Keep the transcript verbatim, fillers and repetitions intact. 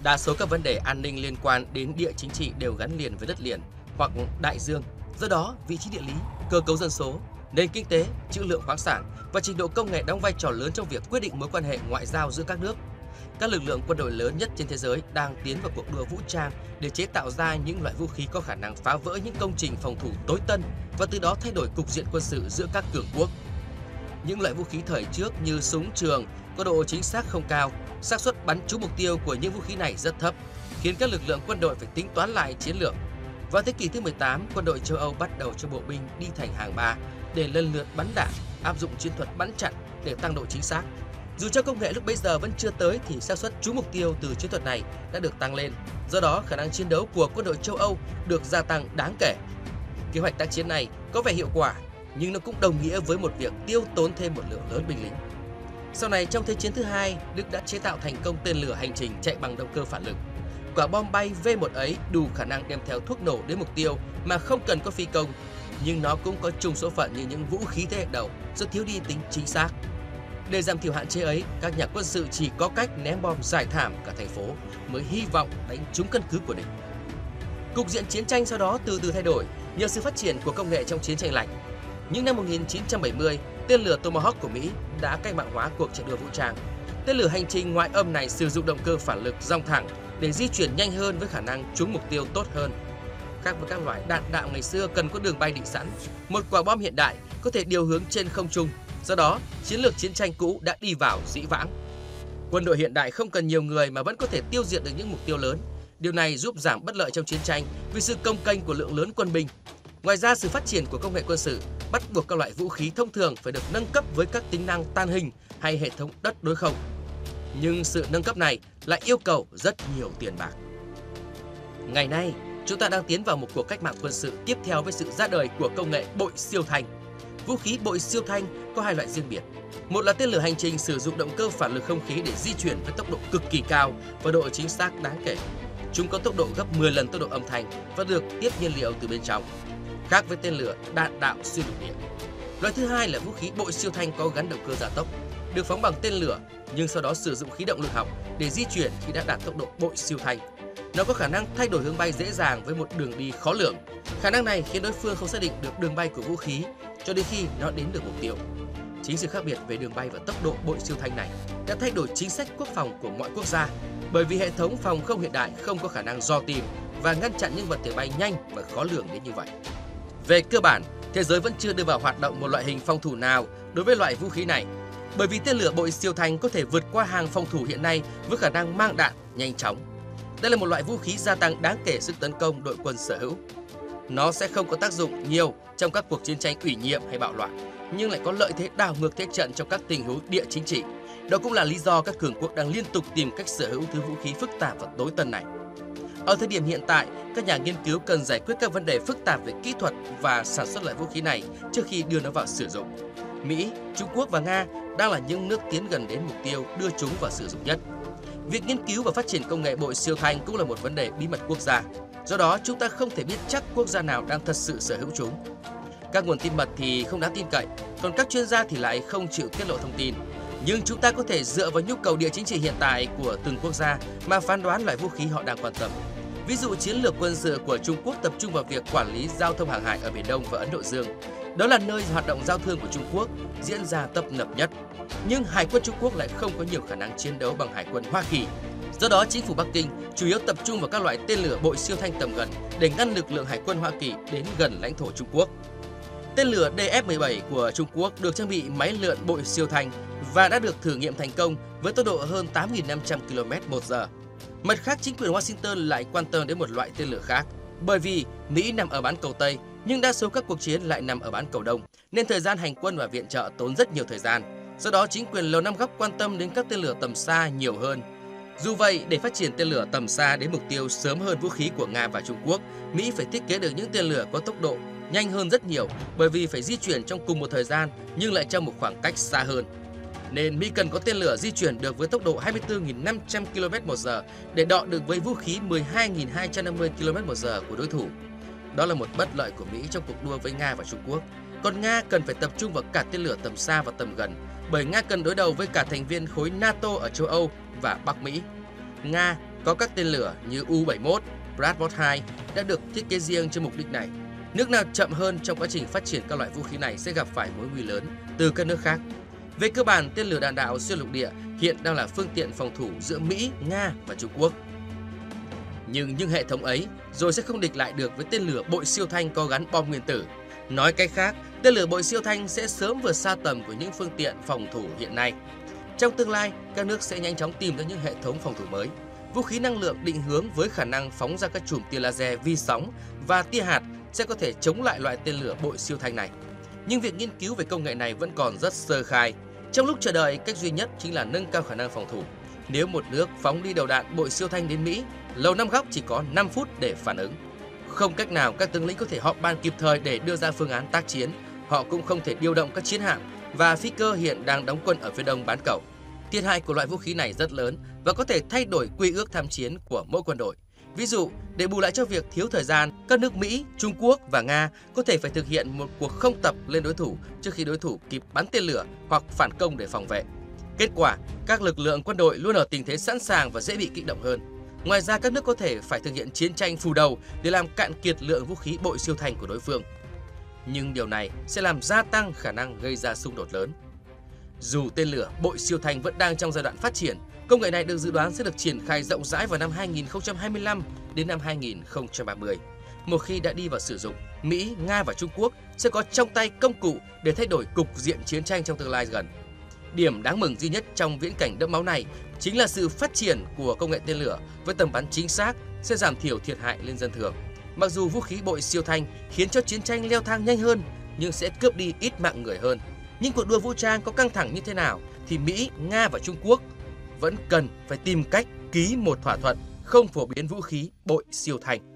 Đa số các vấn đề an ninh liên quan đến địa chính trị đều gắn liền với đất liền hoặc đại dương. Do đó, vị trí địa lý, cơ cấu dân số, nền kinh tế, trữ lượng khoáng sản và trình độ công nghệ đóng vai trò lớn trong việc quyết định mối quan hệ ngoại giao giữa các nước. Các lực lượng quân đội lớn nhất trên thế giới đang tiến vào cuộc đua vũ trang để chế tạo ra những loại vũ khí có khả năng phá vỡ những công trình phòng thủ tối tân và từ đó thay đổi cục diện quân sự giữa các cường quốc. Những loại vũ khí thời trước như súng trường có độ chính xác không cao, xác suất bắn trúng mục tiêu của những vũ khí này rất thấp, khiến các lực lượng quân đội phải tính toán lại chiến lược. Vào thế kỷ thứ mười tám, quân đội châu Âu bắt đầu cho bộ binh đi thành hàng ba để lần lượt bắn đạn, áp dụng chiến thuật bắn chặn để tăng độ chính xác. Dù cho công nghệ lúc bấy giờ vẫn chưa tới thì xác suất trúng mục tiêu từ chiến thuật này đã được tăng lên. Do đó, khả năng chiến đấu của quân đội châu Âu được gia tăng đáng kể. Kế hoạch tác chiến này có vẻ hiệu quả, nhưng nó cũng đồng nghĩa với một việc tiêu tốn thêm một lượng lớn binh lính. Sau này trong Thế chiến thứ hai, Đức đã chế tạo thành công tên lửa hành trình chạy bằng động cơ phản lực. Quả bom bay V một ấy đủ khả năng đem theo thuốc nổ đến mục tiêu mà không cần có phi công, nhưng nó cũng có chung số phận như những vũ khí thế hệ đầu, do thiếu đi tính chính xác. Để giảm thiểu hạn chế ấy, các nhà quân sự chỉ có cách ném bom rải thảm cả thành phố mới hy vọng đánh trúng căn cứ của địch. Cục diện chiến tranh sau đó từ từ thay đổi nhờ sự phát triển của công nghệ trong chiến tranh lạnh. Những năm một nghìn chín trăm bảy mươi, tên lửa Tomahawk của Mỹ đã cách mạng hóa cuộc chạy đua vũ trang. Tên lửa hành trình ngoại âm này sử dụng động cơ phản lực dòng thẳng để di chuyển nhanh hơn với khả năng trúng mục tiêu tốt hơn. Khác với các loại đạn đạo ngày xưa cần có đường bay định sẵn, một quả bom hiện đại có thể điều hướng trên không trung. Do đó, chiến lược chiến tranh cũ đã đi vào dĩ vãng. Quân đội hiện đại không cần nhiều người mà vẫn có thể tiêu diệt được những mục tiêu lớn. Điều này giúp giảm bất lợi trong chiến tranh vì sự cồng kềnh của lượng lớn quân binh. Ngoài ra, sự phát triển của công nghệ quân sự bắt buộc các loại vũ khí thông thường phải được nâng cấp với các tính năng tàn hình hay hệ thống đất đối không. Nhưng sự nâng cấp này lại yêu cầu rất nhiều tiền bạc. Ngày nay, chúng ta đang tiến vào một cuộc cách mạng quân sự tiếp theo với sự ra đời của công nghệ bội siêu thanh. Vũ khí bội siêu thanh có hai loại riêng biệt. Một là tên lửa hành trình sử dụng động cơ phản lực không khí để di chuyển với tốc độ cực kỳ cao và độ chính xác đáng kể. Chúng có tốc độ gấp mười lần tốc độ âm thanh và được tiếp nhiên liệu từ bên trong, khác với tên lửa đạn đạo xuyên lục địa. Loại thứ hai là vũ khí bội siêu thanh có gắn động cơ gia tốc, được phóng bằng tên lửa nhưng sau đó sử dụng khí động lực học để di chuyển khi đã đạt tốc độ bội siêu thanh. Nó có khả năng thay đổi hướng bay dễ dàng với một đường đi khó lường. Khả năng này khiến đối phương không xác định được đường bay của vũ khí cho đến khi nó đến được mục tiêu. Chính sự khác biệt về đường bay và tốc độ bội siêu thanh này đã thay đổi chính sách quốc phòng của mọi quốc gia, bởi vì hệ thống phòng không hiện đại không có khả năng dò tìm và ngăn chặn những vật thể bay nhanh và khó lường đến như vậy. Về cơ bản, thế giới vẫn chưa đưa vào hoạt động một loại hình phòng thủ nào đối với loại vũ khí này, bởi vì tên lửa bội siêu thanh có thể vượt qua hàng phòng thủ hiện nay với khả năng mang đạn nhanh chóng. Đây là một loại vũ khí gia tăng đáng kể sức tấn công đội quân sở hữu. Nó sẽ không có tác dụng nhiều trong các cuộc chiến tranh ủy nhiệm hay bạo loạn, nhưng lại có lợi thế đảo ngược thế trận trong các tình huống địa chính trị. Đó cũng là lý do các cường quốc đang liên tục tìm cách sở hữu thứ vũ khí phức tạp và tối tân này. Ở thời điểm hiện tại, các nhà nghiên cứu cần giải quyết các vấn đề phức tạp về kỹ thuật và sản xuất loại vũ khí này trước khi đưa nó vào sử dụng. Mỹ, Trung Quốc và Nga đang là những nước tiến gần đến mục tiêu đưa chúng vào sử dụng nhất. Việc nghiên cứu và phát triển công nghệ bội siêu thanh cũng là một vấn đề bí mật quốc gia. Do đó, chúng ta không thể biết chắc quốc gia nào đang thật sự sở hữu chúng. Các nguồn tin mật thì không đáng tin cậy, còn các chuyên gia thì lại không chịu tiết lộ thông tin. Nhưng chúng ta có thể dựa vào nhu cầu địa chính trị hiện tại của từng quốc gia mà phán đoán loại vũ khí họ đang quan tâm. Ví dụ, chiến lược quân sự của Trung Quốc tập trung vào việc quản lý giao thông hàng hải ở Biển Đông và Ấn Độ Dương. Đó là nơi hoạt động giao thương của Trung Quốc diễn ra tấp nập nhất. Nhưng Hải quân Trung Quốc lại không có nhiều khả năng chiến đấu bằng Hải quân Hoa Kỳ. Do đó, chính phủ Bắc Kinh chủ yếu tập trung vào các loại tên lửa bội siêu thanh tầm gần để ngăn lực lượng Hải quân Hoa Kỳ đến gần lãnh thổ Trung Quốc. Tên lửa D F mười bảy của Trung Quốc được trang bị máy lượn bội siêu thanh và đã được thử nghiệm thành công với tốc độ hơn tám nghìn năm trăm ki lô mét một giờ. Mặt khác, chính quyền Washington lại quan tâm đến một loại tên lửa khác, bởi vì Mỹ nằm ở bán cầu Tây nhưng đa số các cuộc chiến lại nằm ở bán cầu Đông, nên thời gian hành quân và viện trợ tốn rất nhiều thời gian. Do đó, chính quyền Lầu Năm Góc quan tâm đến các tên lửa tầm xa nhiều hơn. Dù vậy, để phát triển tên lửa tầm xa đến mục tiêu sớm hơn vũ khí của Nga và Trung Quốc, Mỹ phải thiết kế được những tên lửa có tốc độ nhanh hơn rất nhiều, bởi vì phải di chuyển trong cùng một thời gian nhưng lại trong một khoảng cách xa hơn. Nên Mỹ cần có tên lửa di chuyển được với tốc độ hai mươi tư nghìn năm trăm ki lô mét một giờ để đọ được với vũ khí mười hai nghìn hai trăm năm mươi ki lô mét một giờ của đối thủ. Đó là một bất lợi của Mỹ trong cuộc đua với Nga và Trung Quốc. Còn Nga cần phải tập trung vào cả tên lửa tầm xa và tầm gần, bởi Nga cần đối đầu với cả thành viên khối NATO ở châu Âu và Bắc Mỹ. Nga Có các tên lửa như U bảy mươi mốt, Bradford hai đã được thiết kế riêng cho mục đích này. Nước nào chậm hơn trong quá trình phát triển các loại vũ khí này sẽ gặp phải mối nguy lớn từ các nước khác. Về cơ bản, tên lửa đạn đạo xuyên lục địa hiện đang là phương tiện phòng thủ giữa Mỹ, Nga và Trung Quốc. Nhưng những hệ thống ấy rồi sẽ không địch lại được với tên lửa bội siêu thanh có gắn bom nguyên tử. Nói cách khác, tên lửa bội siêu thanh sẽ sớm vượt xa tầm của những phương tiện phòng thủ hiện nay. Trong tương lai, các nước sẽ nhanh chóng tìm ra những hệ thống phòng thủ mới, vũ khí năng lượng định hướng với khả năng phóng ra các chùm tia laser vi sóng và tia hạt sẽ có thể chống lại loại tên lửa bội siêu thanh này. Nhưng việc nghiên cứu về công nghệ này vẫn còn rất sơ khai. Trong lúc chờ đợi, cách duy nhất chính là nâng cao khả năng phòng thủ. Nếu một nước phóng đi đầu đạn bội siêu thanh đến Mỹ, Lầu Năm Góc chỉ có năm phút để phản ứng. Không cách nào các tướng lĩnh có thể họp ban kịp thời để đưa ra phương án tác chiến. Họ cũng không thể điều động các chiến hạm và phi cơ hiện đang đóng quân ở phía đông bán cầu. Thiệt hại của loại vũ khí này rất lớn và có thể thay đổi quy ước tham chiến của mỗi quân đội. Ví dụ, để bù lại cho việc thiếu thời gian, các nước Mỹ, Trung Quốc và Nga có thể phải thực hiện một cuộc không tập lên đối thủ trước khi đối thủ kịp bắn tên lửa hoặc phản công để phòng vệ. Kết quả, các lực lượng quân đội luôn ở tình thế sẵn sàng và dễ bị kích động hơn. Ngoài ra, các nước có thể phải thực hiện chiến tranh phủ đầu để làm cạn kiệt lượng vũ khí bội siêu thanh của đối phương. Nhưng điều này sẽ làm gia tăng khả năng gây ra xung đột lớn. Dù tên lửa bội siêu thanh vẫn đang trong giai đoạn phát triển, công nghệ này được dự đoán sẽ được triển khai rộng rãi vào năm hai nghìn không trăm hai mươi lăm đến năm hai nghìn không trăm ba mươi. Một khi đã đi vào sử dụng, Mỹ, Nga và Trung Quốc sẽ có trong tay công cụ để thay đổi cục diện chiến tranh trong tương lai gần. Điểm đáng mừng duy nhất trong viễn cảnh đẫm máu này chính là sự phát triển của công nghệ tên lửa với tầm bắn chính xác sẽ giảm thiểu thiệt hại lên dân thường. Mặc dù vũ khí bội siêu thanh khiến cho chiến tranh leo thang nhanh hơn, nhưng sẽ cướp đi ít mạng người hơn. Nhưng cuộc đua vũ trang có căng thẳng như thế nào thì Mỹ, Nga và Trung Quốc vẫn cần phải tìm cách ký một thỏa thuận không phổ biến vũ khí bội siêu thanh.